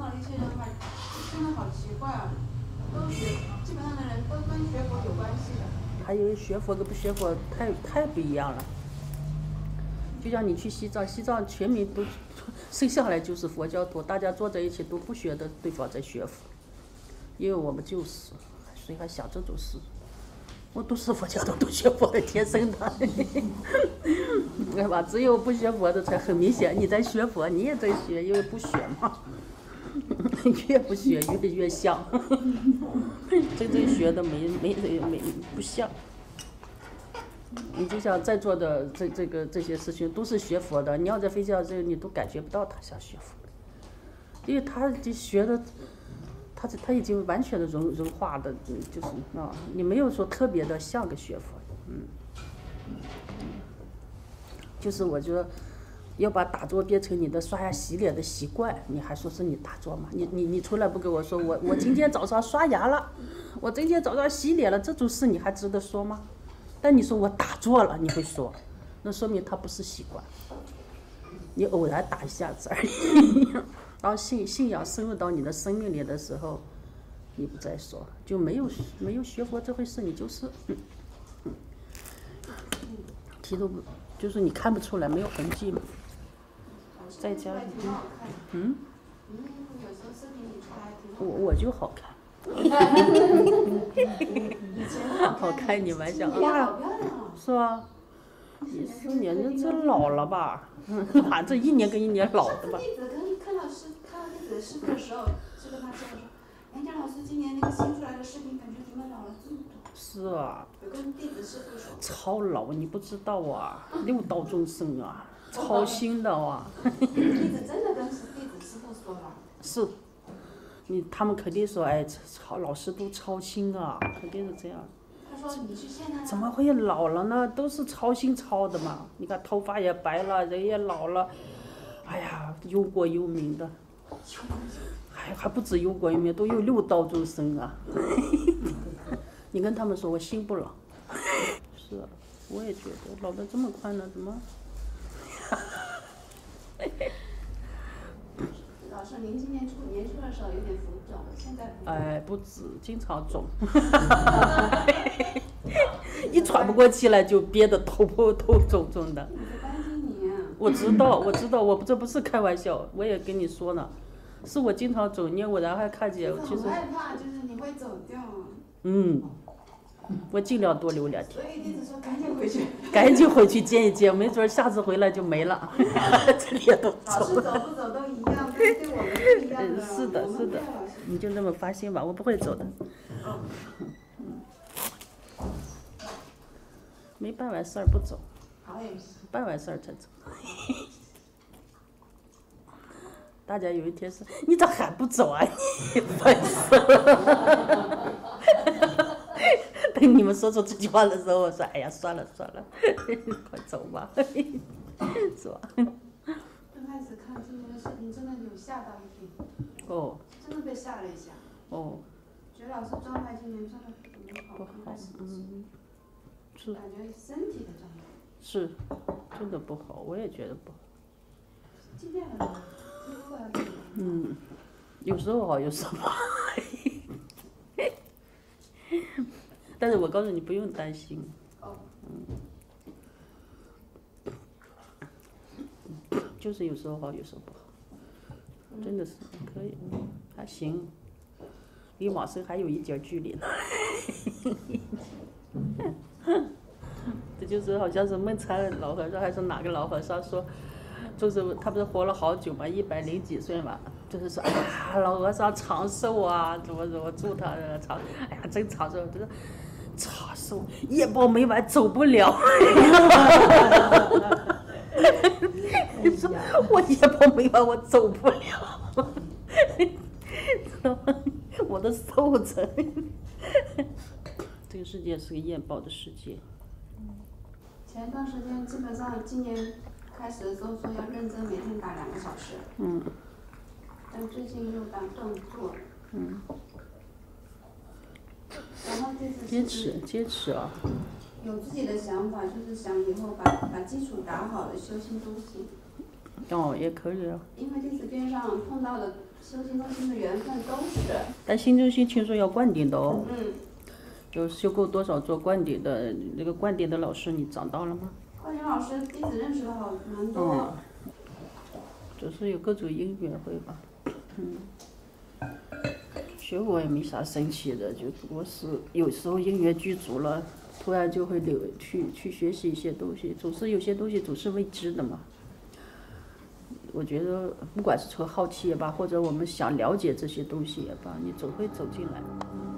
了一些人还真的好奇怪啊，基本上的人都跟学佛有关系的。 还有学佛跟不学佛太不一样了。就像你去西藏，西藏全民都生下来就是佛教徒，大家坐在一起都不觉得对方在学佛，因为我们就是，谁还想这种事？我都是佛教徒，都学佛的，天生的，对吧？只有不学佛的才很明显，你在学佛，你也在学，因为不学嘛，越不学越像，真正学的没不像。你就像在座的这些师兄都是学佛的，你要在飞教这你都感觉不到他像学佛，因为他就学的。他已经完全的融化的，就是啊，你没有说特别的像个学佛，就是我觉得要把打坐变成你的刷牙洗脸的习惯，你还说是你打坐吗？你从来不跟我说我今天早上刷牙了，我今天早上洗脸了，这种事你还值得说吗？但你说我打坐了，你会说，那说明它不是习惯，你偶然打一下子而已。然后信仰深入到你的生命里的时候，你不再说，就没有学佛这回事，你就是提都不，就是你看不出来，没有痕迹嘛。在家里，我就好看。好看你玩笑啊？是吧？14年，这老了吧？这一年跟一年老的吧？ 看到弟子的视频的时候，就跟他说杨老师今年那个新出来的视频，感觉怎么老了这么多？ 是啊。 有跟弟子师傅说。超老，你不知道啊，6道众生啊，超新的啊。 弟子真的跟弟子师傅说了。 是。他们肯定说，哎，老师都超新啊，肯定是这样。 他说你去见他。 怎么会老了呢？都是超新超的嘛。你看头发也白了，人也老了，哎呀，忧国忧民的。还不止忧国忧民，都有6道众生啊。你跟他们说我心不老。是啊，我也觉得老得这么快呢，怎么？ 老师，您今年年初的时候有点浮肿，现在不？ 哎，不止，经常肿。一喘不过气来就憋得头肿肿的。 我担心你啊。 我知道，我这不是开玩笑，我也跟你说了，是我经常肿，你偶然还看见，其实。 很害怕，就是你会走掉。 我尽量多留2天。 所以弟子说赶紧回去。 赶紧回去见一见，没准下次回来就没了。这里都走。老师走不走都一样，对我们是一样的。 是的，你就这么发心吧，我不会走的。没办完事儿不走。办完事儿才走。大家有一天说你咋还不走啊？你烦死了。等你们说出这句话的时候，我说哎呀算了，快走吧，是吧？ 刚开始看今年的视频，真的有吓到一点。真的被吓了一下。觉得老师状态今年真的不好。是。感觉身体的状态。 是，真的不好，我也觉得不好。 尽量的。 有时候好，有时候不好。但是我告诉你不用担心。就是有时候好，有时候不好，真的是可以，还行，离往生还有一截距离呢。这就是好像是梦参老和尚还是哪个老和尚说，就是他不是活了好久嘛，100几岁嘛，就是说哎呀老和尚长寿啊，怎么祝他长，哎呀真长寿，就是长寿，业报没完走不了。你说我业报没完，我走不了，知道吗？我的寿程。这个世界是个业报的世界。 前段时间基本上今年开始的时候说要认真每天打2个小时。但最近又断做了。然后这次坚持啊。 有自己的想法，就是想以后把基础打好了，修新东西。 也可以啊。 因为弟子边上碰到的修行中心的缘分都是。 但新中心听说要灌顶的哦。 嗯。 就修够多少做灌顶的，那个灌顶的老师你找到了吗？ 灌顶老师弟子认识的好蛮多。 就是有各种因缘会吧。学佛也没啥神奇的，就不过是有时候因缘具足了，突然就会去学习一些东西，总是有些东西总是未知的嘛。我觉得不管是从好奇也罢，或者我们想了解这些东西也罢，你总会走进来。